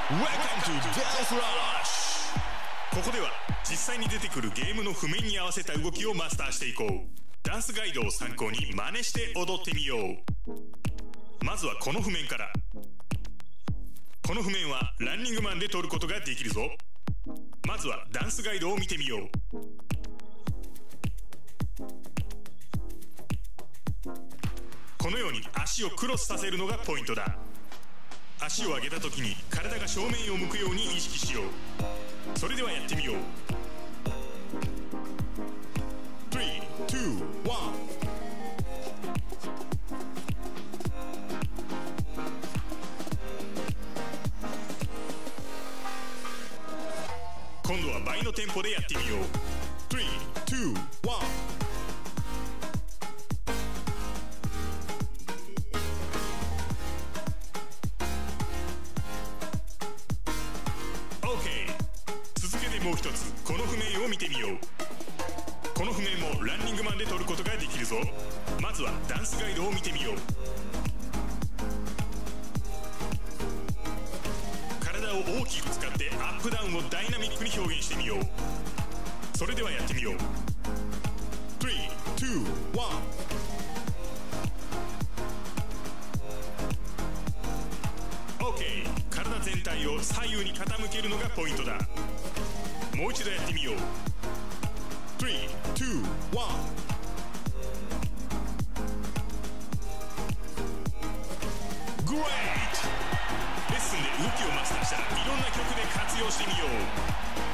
Welcome to Dance Rush! ここでは実際に出てくるゲームの譜面に合わせた動きをマスターしていこう。ダンスガイドを参考に真似して踊ってみよう。まずはこの譜面から。この譜面はランニングマンで撮ることができるぞ。まずはダンスガイドを見てみよう。このように足をクロスさせるのがポイントだ。足を上げた時に体が正面を向くように意識しよう。それではやってみよう。3、2、1。今度は倍のテンポでやってみよう。3、2、1。もう一つこの譜面を見てみよう。この譜面もランニングマンで撮ることができるぞ。まずはダンスガイドを見てみよう。体を大きく使ってアップダウンをダイナミックに表現してみよう。それではやってみよう。3、2、1。OK。体全体を左右に傾けるのがポイントだ。もう一度やってみよう。3、2、1。Great！ レッスンで動きをマスターしたらいろんな曲で活用してみよう。